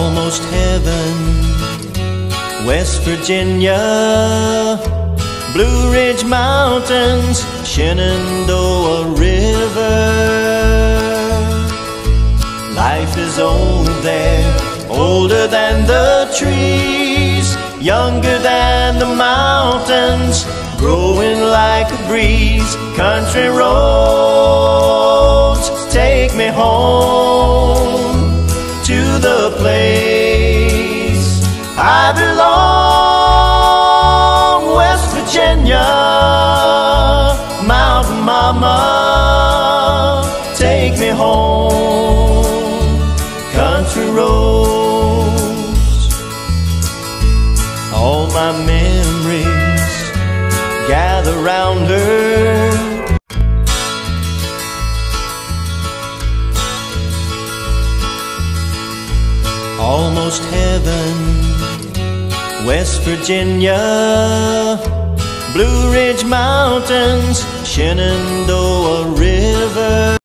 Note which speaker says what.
Speaker 1: almost heaven, West Virginia, Blue Ridge Mountains, Shenandoah River. Life is old there, older than the trees, younger than the mountains, growing like a breeze. Country roads take me home to the place I belong. West Virginia, Mountain Mama, take me home. Country roads, all my memories gather round her. Almost heaven, West Virginia, Blue Ridge Mountains, Shenandoah River.